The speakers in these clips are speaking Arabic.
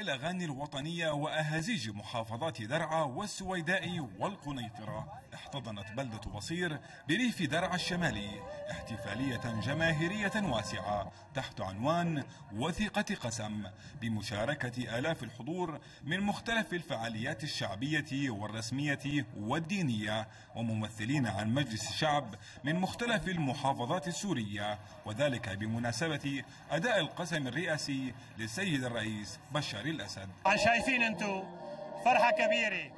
الأغاني الوطنية وأهازيج محافظات درعا والسويداء والقنيطرة احتضنت بلدة بصير بريف درعا الشمالي احتفالية جماهيرية واسعة تحت عنوان وثيقة قسم بمشاركة آلاف الحضور من مختلف الفعاليات الشعبية والرسمية والدينية وممثلين عن مجلس الشعب من مختلف المحافظات السورية، وذلك بمناسبة أداء القسم الرئاسي للسيد الرئيس بشار الأسد. شايفين انتم فرحة كبيرة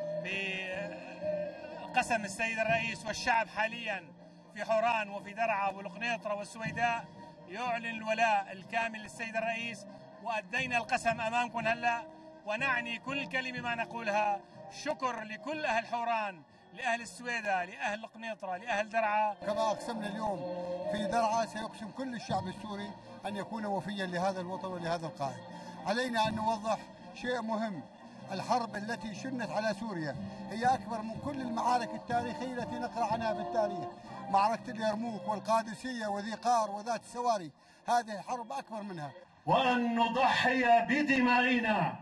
بقسم السيد الرئيس والشعب حاليا في حوران وفي درعا والقنيطرة والسويداء يعلن الولاء الكامل للسيد الرئيس، وأدينا القسم أمامكم هلا، ونعني كل كلمة ما نقولها شكر لكل أهل حوران، لأهل السويداء، لأهل القنيطرة، لأهل درعا. كما أقسمنا اليوم في درعا سيقسم كل الشعب السوري أن يكون وفيا لهذا الوطن ولهذا القائد. علينا أن نوضح شيء مهم: الحرب التي شنت على سوريا هي أكبر من كل المعارك التاريخية التي نقرأ عنها في التاريخ. معركة اليرموك والقادسية وذي قار وذات السواري، هذه حرب أكبر منها. وأن نضحي بدمائنا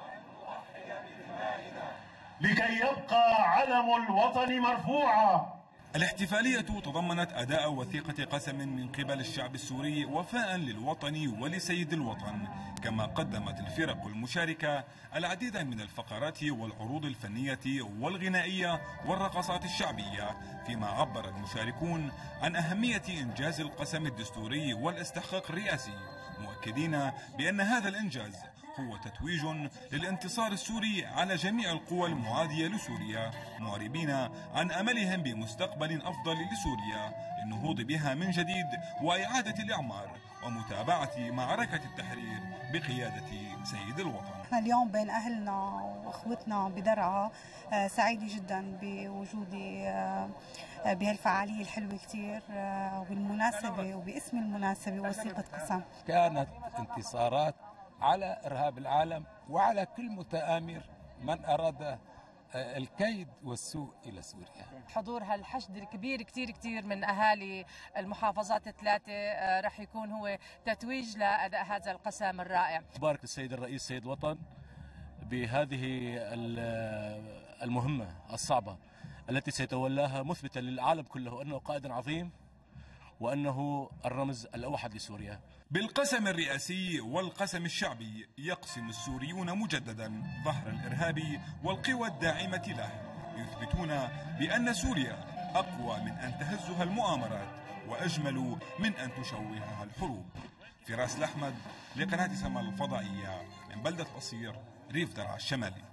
لكي يبقى علم الوطن مرفوعا. الاحتفالية تضمنت أداء وثيقة قسم من قبل الشعب السوري وفاء للوطن ولسيد الوطن، كما قدمت الفرق المشاركة العديد من الفقرات والعروض الفنية والغنائية والرقصات الشعبية، فيما عبر المشاركون عن أهمية إنجاز القسم الدستوري والاستحقاق الرئاسي، مؤكدين بأن هذا الإنجاز هو تتويج للانتصار السوري على جميع القوى المعادية لسوريا، معربين عن أملهم بمستقبل أفضل لسوريا للنهوض بها من جديد وإعادة الإعمار ومتابعة معركة التحرير بقيادة سيد الوطن. احنا اليوم بين أهلنا وأخوتنا بدرعا، سعيدة جدا بوجودي بهالفعالية الحلوة كتير، وبالمناسبة وباسم المناسبة وثيقة قسم. كانت انتصارات على إرهاب العالم وعلى كل متآمر من أراد الكيد والسوء إلى سوريا. حضور هالحشد الكبير كتير من أهالي المحافظات الثلاثة رح يكون هو تتويج لأداء هذا القسم الرائع. بارك للسيد الرئيس سيد وطن بهذه المهمة الصعبة التي سيتولاها، مثبتا للعالم كله أنه قائد عظيم وأنه الرمز الأوحد لسوريا. بالقسم الرئاسي والقسم الشعبي يقسم السوريون مجددا ظهر الإرهاب والقوى الداعمة له، يثبتون بأن سوريا أقوى من أن تهزها المؤامرات وأجمل من أن تشوهها الحروب. فراس الأحمد لقناة سما الفضائية من بلدة بصير، ريف درعا الشمالي.